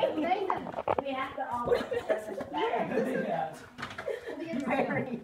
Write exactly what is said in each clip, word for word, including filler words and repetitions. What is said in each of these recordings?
We have to all watch this Mary.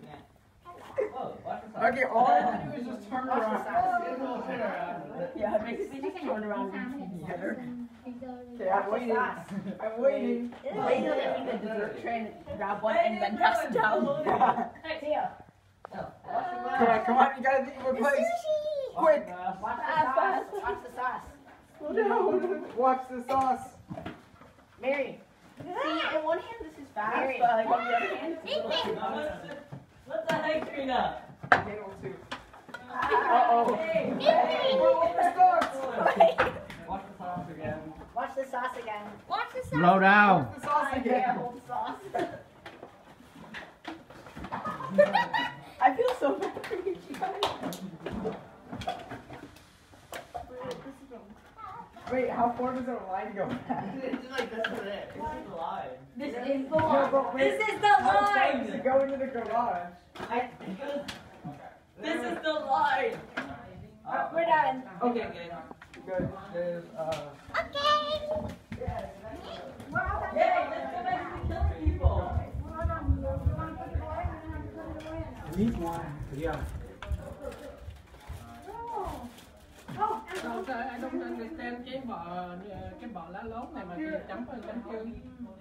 Okay, all I have to do is just turn around. Yeah, it makes me just turn around and together. Okay, I'm waiting. I'm waiting. Later, we can do the train, grab one, and then press down. Here. Come on, come on, you gotta think of a place. Quick. Watch the sauce. Watch the sauce. Oh no. Watch the sauce. Mary. See, in one hand this is fast, Mary. But like on the other hand, it's a little What the heck, Trina? Potato soup. Uh-oh. Hey. Watch the sauce. Watch the sauce again. Watch the sauce again. Watch the sauce. Slow down. Watch the sauce Yeah, again. hold the sauce. I feel so bad for you guys. Wait, how far does our line go back? It's like this is it. This is the line. This is the No, one. but wait, This is the how far line. does it go into the garage? This is the line. Uh, we're done. Okay, good. Good. There's, uh... Okay. Yay, let's go back to killing people. Need one. Yeah. I don't understand cái bọ cái bọ lá lốt này mà kia chấm vào bánh chưng.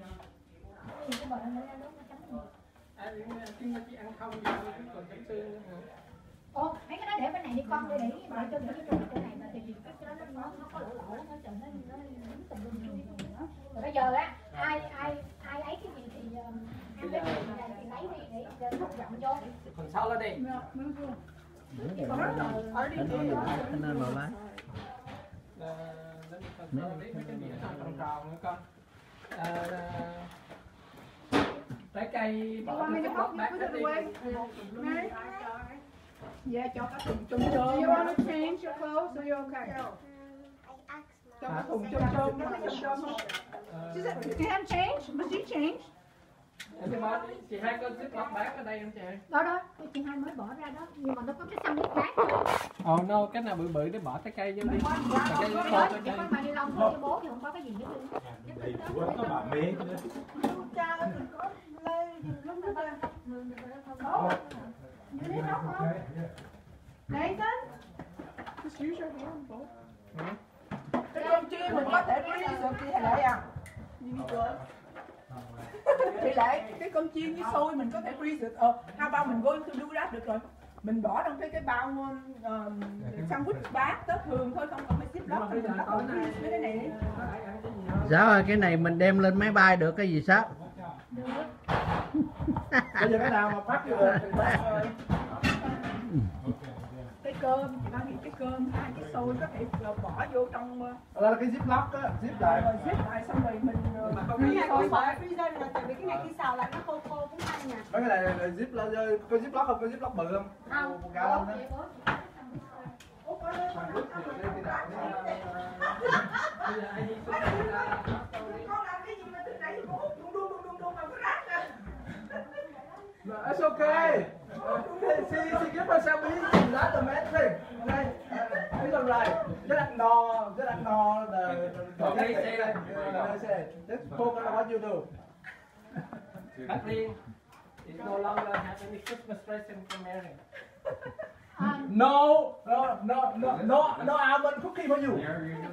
À, nhưng mà chị ăn không thì còn chấm xương nữa hả? Ồ, mấy cái đó để bên này đi con, để để bà cho để cái chỗ chỗ này mà thì vì cái đó nó nó có lỗ lỗ nó trở nó nó dính tùm lum tùm lum nữa. Rồi bây giờ á, ai ai ai lấy cái gì thì ăn cái gì thì lấy đi để để thúc giọng vô. Còn sau là đi. Nên vào lái. Mấy cái gì tròn tròn nữa con. Trái cây bỏ cái bóp bát hết đi. Yeah, cho cái thùng chôm chôm. You want to change your clothes? Are you okay? Cho cái thùng chôm chôm, nó cái chôm chôm không? She said, you can't change, but she changed. Chị hai có zip bóp bát ở đây không chị? Đó đó, chị hai mới bỏ ra đó, nhưng mà nó có cái xăng nước khác. Ồ oh, no, cái nào bự bự để bỏ trái cây vô đi. Cái đó chỉ có bao ni lông thôi, chứ bố thì không có cái gì hết luôn. Đây chúa có bà mê cái đó. Cha ơi, mình có lên lúc đó ra. You need help, Mom? Nathan? Just use your hand, bố. Cái cơm chiên mình có thể freeze được chị Lệ à? Chị Lệ, cái cơm chiên với xôi mình có thể freeze được. Ờ, how about mình going to do that được rồi. Mình bỏ trong cái cái bao um, sandwich bát đó thường thôi, không cần phải zip lock. Mình lắp vào freeze với cái này đi. Sáu ơi, cái này mình đem lên máy bay được cái gì Sáu? Bây giờ cái nào mà phát được thì phát thôi. Cái cơm, chị đang nghĩ cái cơm, hai cái xôi có thể bỏ vô trong... Là cái ziplock á, zip lại. Rồi zip lại xong rồi mình... Mà không Cái này cũng bỏ freezer rồi, tại vì cái này khi xào lại nó khô khô cũng ăn nha. Mấy cái này là zip là có ziplock không? Có ziplock bự không? Không. Một gallon đó. Con làm cái gì mà từ nãy bố đung đung đung đung đung mà có rác nè. It's okay. See, see, give us a minute. That's the main thing. Okay. It's alright. Just ignore, just ignore the. Okay, say that. Just focus on what you do. Kathleen, it no longer have any Christmas present for Mary. No, no, no, no, no, no almond cookie for you.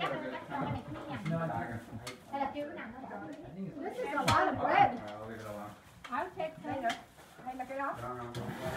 Hay là kêu cái nào nó đỡ. This is a lot of bread. I'll take that. Hay là cái đó.